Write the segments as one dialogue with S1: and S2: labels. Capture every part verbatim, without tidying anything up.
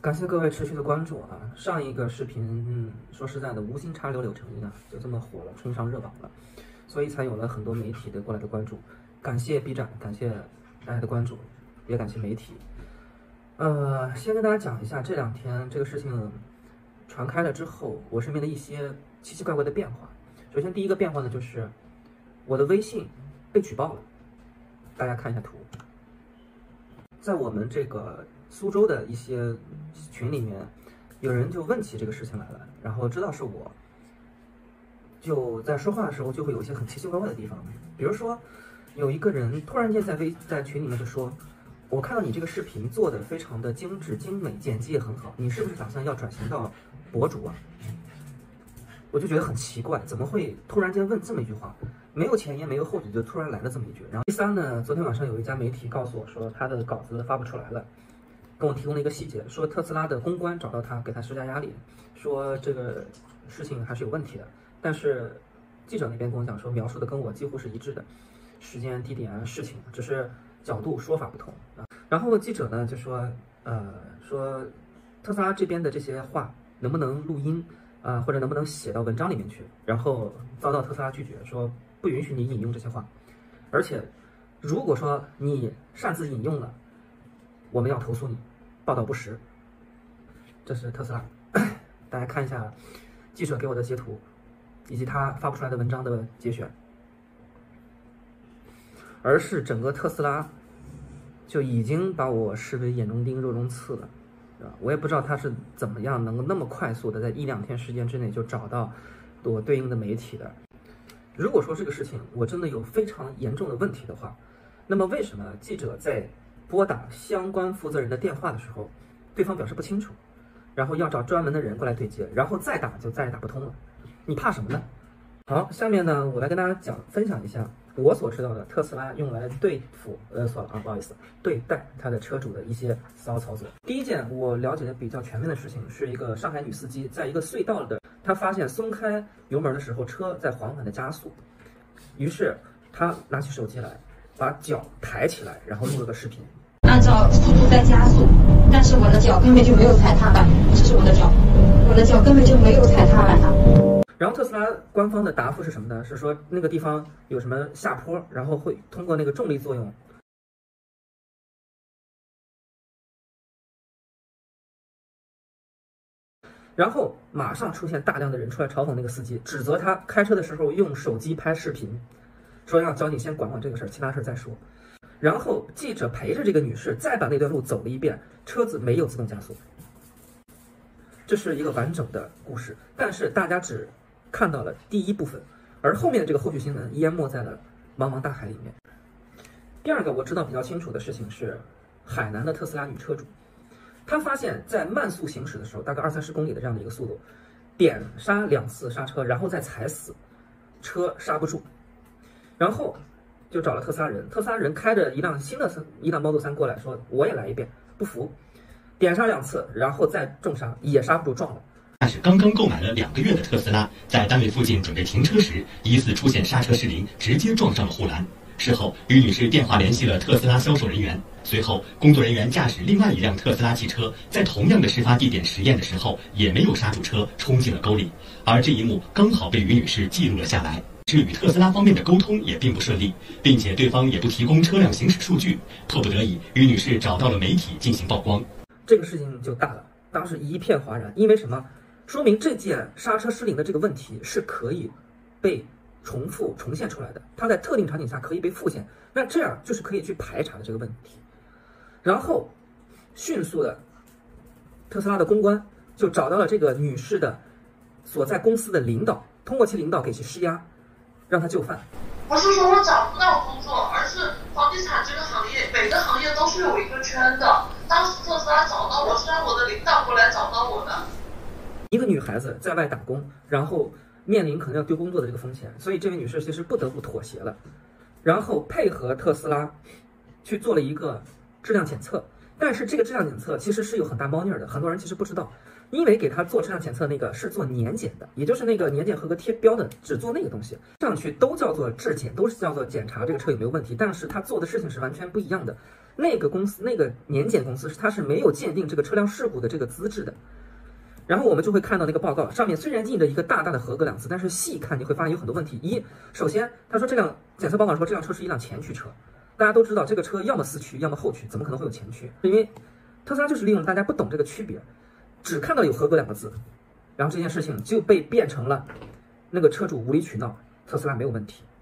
S1: 感谢各位持续的关注啊！上一个视频，嗯，说实在的，无心插柳柳成荫啊，就这么火了，冲上热榜了，所以才有了很多媒体的过来的关注。感谢 B 站，感谢大家的关注，也感谢媒体。呃，先跟大家讲一下这两天这个事情传开了之后，我身边的一些奇奇怪怪的变化。首先，第一个变化呢，就是我的微信被举报了，大家看一下图，在我们这个苏州的一些群里面，有人就问起这个事情来了，然后知道是我，就在说话的时候就会有一些很奇奇怪怪的地方，比如说有一个人突然间在微在群里面就说，我看到你这个视频做的非常的精致精美，剪辑也很好，你是不是打算要转型到博主啊？我就觉得很奇怪，怎么会突然间问这么一句话？没有前言，没有后语，就突然来了这么一句。然后第三呢，昨天晚上有一家媒体告诉我说，他的稿子发不出来了，跟我提供了一个细节，说特斯拉的公关找到他，给他施加压力，说这个事情还是有问题的。但是记者那边跟我讲说，描述的跟我几乎是一致的，时间、地点啊、事情，只是角度说法不同啊。然后记者呢就说，呃，说特斯拉这边的这些话能不能录音？啊、呃，或者能不能写到文章里面去？然后遭到特斯拉拒绝，说不允许你引用这些话，而且如果说你擅自引用了，我们要投诉你，报道不实。这是特斯拉，大家看一下记者给我的截图，以及他发不出来的文章的节选，而是整个特斯拉就已经把我视为眼中钉、肉中刺了。我也不知道他是怎么样能够那么快速的在一两天时间之内就找到我对应的媒体的。如果说这个事情我真的有非常严重的问题的话，那么为什么记者在拨打相关负责人的电话的时候，对方表示不清楚，然后要找专门的人过来对接，然后再打就再也打不通了？你怕什么呢？好，下面呢，我来跟大家讲分享一下我所知道的特斯拉用来对付呃，算了啊，不好意思，对待它的车主的一些骚操作。第一件我了解的比较全面的事情，是一个上海女司机在一个隧道的，她发现松开油门的时候，车在缓缓的加速，于是她拿起手机来，把脚抬起来，然后录了个视频。
S2: 按照速度在加速，但是我的脚根本就没有踩踏板，这是我的脚，我的脚根本就没有踩踏板的。
S1: 然后特斯拉官方的答复是什么呢？是说那个地方有什么下坡，然后会通过那个重力作用，然后马上出现大量的人出来嘲讽那个司机，指责他开车的时候用手机拍视频，说要教你先管管这个事儿，其他事儿再说。然后记者陪着这个女士再把那段路走了一遍，车子没有自动加速。这是一个完整的故事，但是大家只看到了第一部分，而后面的这个后续新闻淹没在了茫茫大海里面。第二个我知道比较清楚的事情是，海南的特斯拉女车主，她发现在慢速行驶的时候，大概二三十公里的这样的一个速度，点刹两次刹车，然后再踩死，车刹不住，然后就找了特斯拉人，特斯拉人开着一辆新的一辆 Model 三过来说，我也来一遍，不服，点刹两次，然后再重刹，也刹不住，撞了。
S3: 那是刚刚购买了两个月的特斯拉，在单位附近准备停车时，疑似出现刹车失灵，直接撞上了护栏。事后，于女士电话联系了特斯拉销售人员，随后工作人员驾驶另外一辆特斯拉汽车，在同样的事发地点实验的时候，也没有刹住车，冲进了沟里。而这一幕刚好被于女士记录了下来。至与特斯拉方面的沟通也并不顺利，并且对方也不提供车辆行驶数据，迫不得已，于女士找到了媒体进行曝光。
S1: 这个事情就大了，当时一片哗然，因为什么？说明这件刹车失灵的这个问题是可以被重复重现出来的，它在特定场景下可以被复现，那这样就是可以去排查的这个问题。然后迅速的，特斯拉的公关就找到了这个女士的所在公司的领导，通过其领导给其施压，让她就范。
S4: 不是说我找不到工作，而是房地产这个行业，每个行业都是有一个圈的。当时特斯拉找到我，是让我的领导过来找到我的。
S1: 一个女孩子在外打工，然后面临可能要丢工作的这个风险，所以这位女士其实不得不妥协了，然后配合特斯拉去做了一个质量检测。但是这个质量检测其实是有很大猫腻的，很多人其实不知道，因为给他做质量检测那个是做年检的，也就是那个年检合格贴标的，只做那个东西，上去都叫做质检，都是叫做检查这个车有没有问题，但是他做的事情是完全不一样的。 那个公司那个年检公司是它是没有鉴定这个车辆事故的这个资质的。然后我们就会看到那个报告上面虽然印着一个大大的合格两字，但是细看你会发现有很多问题。一，首先他说这辆检测报告说这辆车是一辆前驱车，大家都知道这个车要么四驱要么后驱，怎么可能会有前驱？因为特斯拉就是利用大家不懂这个区别，只看到有合格两个字，然后这件事情就被变成了那个车主无理取闹，特斯拉没有问题。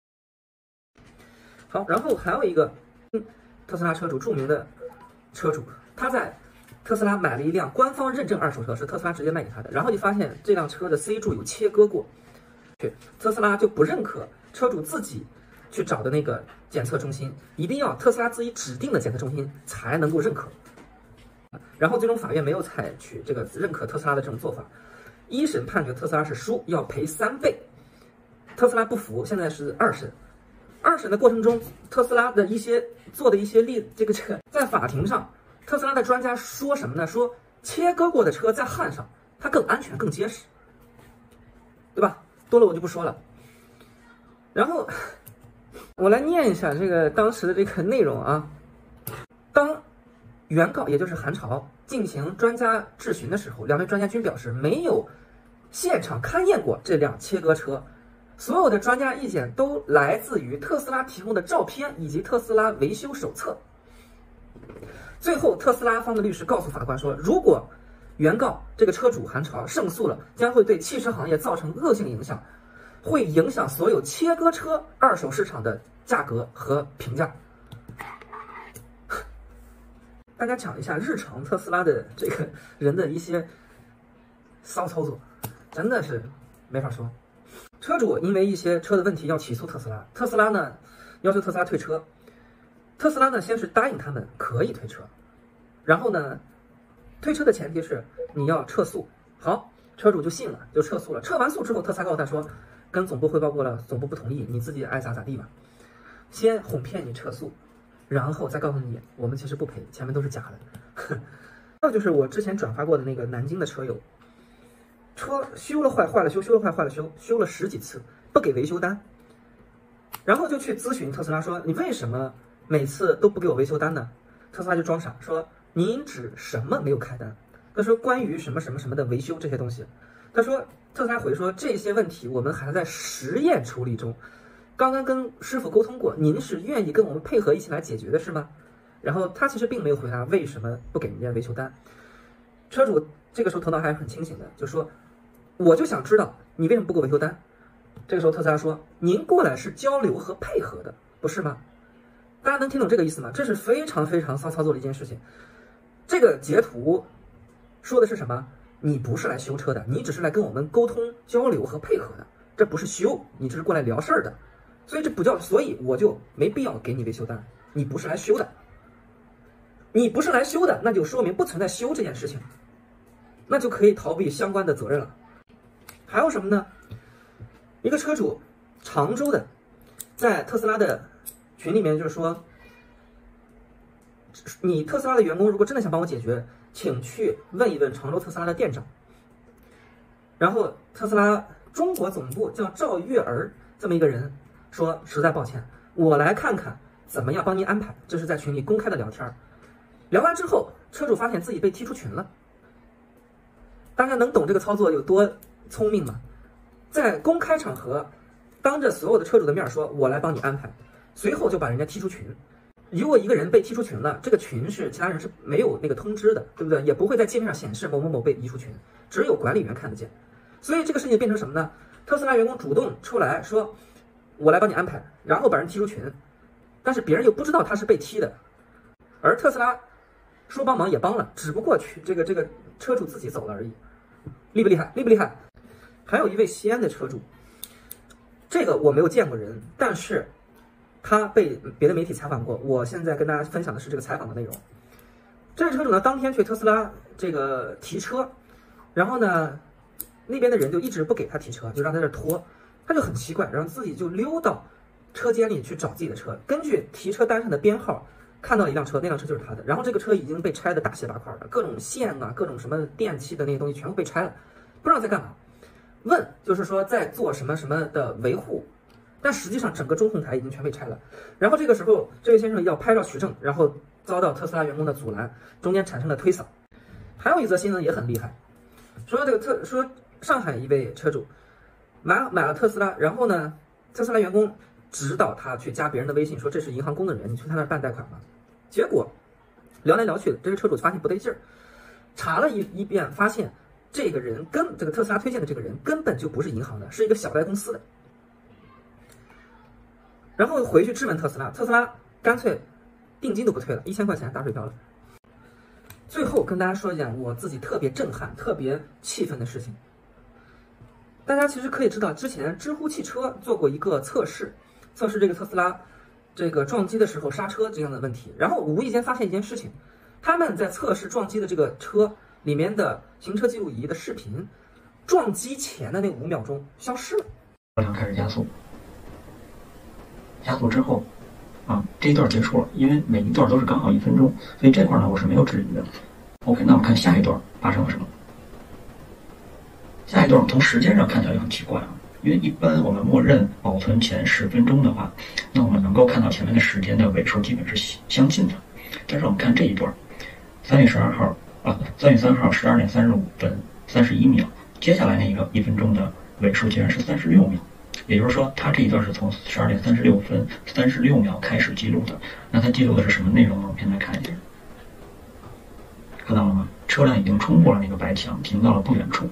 S1: 好，然后还有一个特斯拉车主，著名的车主，他在特斯拉买了一辆官方认证二手车，是特斯拉直接卖给他的，然后就发现这辆车的 C 柱有切割过，特斯拉就不认可车主自己去找的那个检测中心，一定要特斯拉自己指定的检测中心才能够认可。然后最终法院没有采取这个认可特斯拉的这种做法，一审判决特斯拉是输，要赔三倍。特斯拉不服，现在是二审。二审的过程中，特斯拉的一些做的一些例，这个这个在法庭上，特斯拉的专家说什么呢？说切割过的车在焊上，它更安全、更结实，对吧？多了我就不说了。然后我来念一下这个当时的这个内容啊。当原告也就是韩朝进行专家质询的时候，两位专家均表示没有现场勘验过这辆切割车。所有的专家意见都来自于特斯拉提供的照片以及特斯拉维修手册。最后，特斯拉方的律师告诉法官说，如果原告这个车主韩朝胜诉了，将会对汽车行业造成恶性影响，会影响所有切割车二手市场的价格和评价。大家讲一下日常特斯拉的这个人的一些骚操作，真的是没法说。车主因为一些车的问题要起诉特斯拉，特斯拉呢要求特斯拉退车，特斯拉呢先是答应他们可以退车，然后呢退车的前提是你要撤诉，好，车主就信了，就撤诉了。撤完诉之后，特斯拉告诉他说，跟总部汇报过了，总部不同意，你自己爱咋咋地吧。先哄骗你撤诉，然后再告诉你我们其实不赔，前面都是假的。还有就是我之前转发过的那个南京的车友。车修了坏，坏了修，修了坏，坏了修，修了十几次，不给维修单，然后就去咨询特斯拉说，你为什么每次都不给我维修单呢？特斯拉就装傻说，您指什么没有开单？他说关于什么什么什么的维修这些东西，他说特斯拉回说这些问题我们还在实验处理中，刚刚跟师傅沟通过，您是愿意跟我们配合一起来解决的是吗？然后他其实并没有回答为什么不给人家维修单。车主这个时候头脑还是很清醒的，就说我就想知道你为什么不给我维修单。这个时候特斯拉说，您过来是交流和配合的，不是吗？大家能听懂这个意思吗？这是非常非常骚操作的一件事情。这个截图说的是什么？你不是来修车的，你只是来跟我们沟通交流和配合的，这不是修，你这是过来聊事儿的，所以这不叫，所以我就没必要给你维修单，你不是来修的，你不是来修的，那就说明不存在修这件事情，那就可以逃避相关的责任了。还有什么呢？一个车主，常州的，在特斯拉的群里面就是说，你特斯拉的员工如果真的想帮我解决，请去问一问常州特斯拉的店长。然后特斯拉中国总部叫赵月儿这么一个人说，实在抱歉，我来看看怎么样帮您安排。这是在群里公开的聊天，聊完之后，车主发现自己被踢出群了。大家能懂这个操作有多聪明吗？在公开场合，当着所有的车主的面说，我来帮你安排，随后就把人家踢出群。如果一个人被踢出群了，这个群是其他人是没有那个通知的，对不对？也不会在界面上显示某某某被移出群，只有管理员看得见。所以这个事情变成什么呢？特斯拉员工主动出来说，我来帮你安排，然后把人踢出群，但是别人又不知道他是被踢的，而特斯拉说帮忙也帮了，只不过去这个这个车主自己走了而已。厉不厉害？厉不厉害？还有一位西安的车主，这个我没有见过人，但是他被别的媒体采访过。我现在跟大家分享的是这个采访的内容。这位车主呢，当天去特斯拉这个提车，然后呢，那边的人就一直不给他提车，就让他在这拖，他就很奇怪，然后自己就溜到车间里去找自己的车，根据提车单上的编号看到了一辆车，那辆车就是他的。然后这个车已经被拆的大卸八块了，各种线啊，各种什么电器的那些东西全部被拆了，不知道在干嘛。问就是说在做什么什么的维护， 但实际上整个中控台已经全被拆了。然后这个时候，这位先生要拍照取证，然后遭到特斯拉员工的阻拦，中间产生了推搡。还有一则新闻也很厉害，说这个特说上海一位车主买买了特斯拉，然后呢，特斯拉员工指导他去加别人的微信，说这是银行工作人员，你去他那儿办贷款吧。结果聊来聊去的，这个车主发现不对劲儿，查了一一遍，发现这个人跟这个特斯拉推荐的这个人根本就不是银行的，是一个小贷公司的。然后回去质问特斯拉，特斯拉干脆定金都不退了，一千块钱打水漂了。最后跟大家说一件我自己特别震撼、特别气愤的事情。大家其实可以知道，之前知乎汽车做过一个测试，测试这个特斯拉这个撞击的时候刹车这样的问题，然后无意间发现一件事情，他们在测试撞击的这个车里面的行车记录仪的视频，撞击前的那五秒钟消失了。
S5: 车辆开始加速，加速之后，啊，这一段结束了，因为每一段都是刚好一分钟，所以这块呢我是没有质疑的。OK， 那我们看下一段发生了什么？下一段从时间上看起来就很奇怪啊，因为一般我们默认保存前十分钟的话，那我们能够看到前面的时间的尾数基本是相近的。但是我们看这一段，三月十二号啊，三月三号十二点三十五分三十一秒，接下来那一个一分钟的尾数竟然是三十六秒。也就是说，它这一段是从十二点三十六分三十六秒开始记录的。那它记录的是什么内容呢？我们先来看一下，看到了吗？车辆已经冲过了那个白墙，停到了不远处。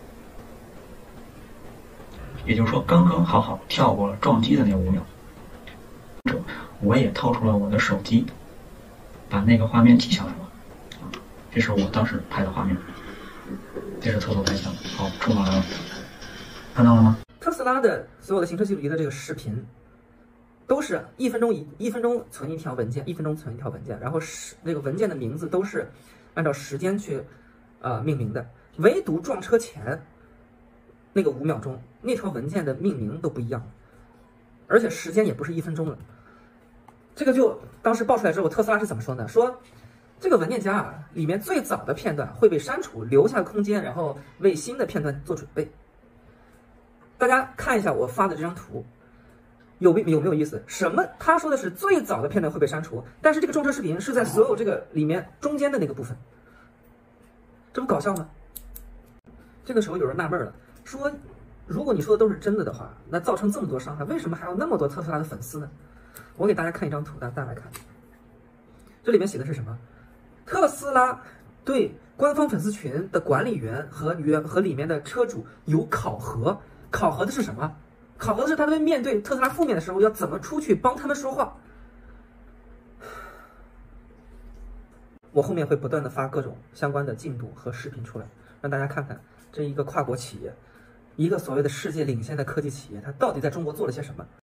S5: 也就是说，刚刚好好跳过了撞击的那五秒。我也掏出了我的手机，把那个画面记下来了。这是我当时拍的画面，这是特速拍墙。好，冲过来了，看到了吗？
S1: 特斯拉的所有的行车记录仪的这个视频，都是一分钟一一分钟存一条文件，一分钟存一条文件，然后是那个文件的名字都是按照时间去呃命名的，唯独撞车前那个五秒钟，那条文件的命名都不一样，而且时间也不是一分钟了。这个就当时爆出来之后，特斯拉是怎么说呢？说这个文件夹啊里面最早的片段会被删除，留下空间，然后为新的片段做准备。大家看一下我发的这张图，有没有没有意思？什么？他说的是最早的片段会被删除，但是这个撞车视频是在所有这个里面中间的那个部分，这不搞笑吗？这个时候有人纳闷了，说如果你说的都是真的的话，那造成这么多伤害，为什么还有那么多特斯拉的粉丝呢？我给大家看一张图，大家来看，这里面写的是什么？特斯拉对官方粉丝群的管理员和员和里面的车主有考核。考核的是什么？考核的是他们面对特斯拉负面的时候要怎么出去帮他们说话。我后面会不断的发各种相关的进度和视频出来，让大家看看这一个跨国企业，一个所谓的世界领先的科技企业，它到底在中国做了些什么。